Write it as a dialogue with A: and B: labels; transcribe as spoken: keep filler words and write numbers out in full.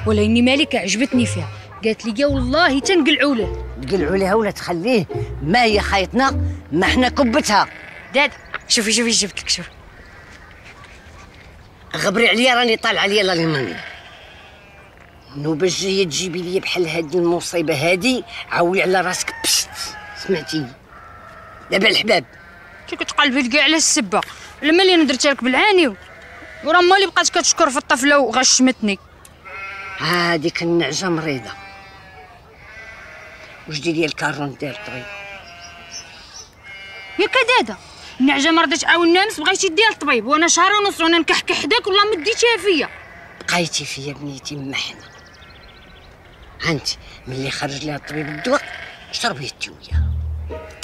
A: ولا اني مالكه عجبتني فيها، قالت لي والله تنقلعوا له.
B: تقلعوا لها ولا تخليه؟ ما هي خايطنا، ما احنا كبتها.
A: دادا شوفي شوفي جبت لك، شوفي
B: غبري عليا راني طالعه ليا لا مني. نوبه جايه تجيبي لي بحال هذه المصيبه هذه، عاولي على راسك بشت. سمعتي دابا الحباب
A: كي كتقلبي كاع على السبه لما اللي درتها لك بالعاني، وراه مالي بقات كتشكر في الطفله وغشمتني.
B: هذيك النعجه مريضه. واش ديري الكارون ديال الطبيب؟
A: ياك دادا النعجه ما رضيتش عاون نانس، بغيتي ديها للطبيب وانا شهر ونص وانا نكحكح حداك والله ما ديتيها فيا.
B: بقيتي فيا بنيتي محنه. هانتي ملي خرج لها الطبيب الدواء شربيتي وياه.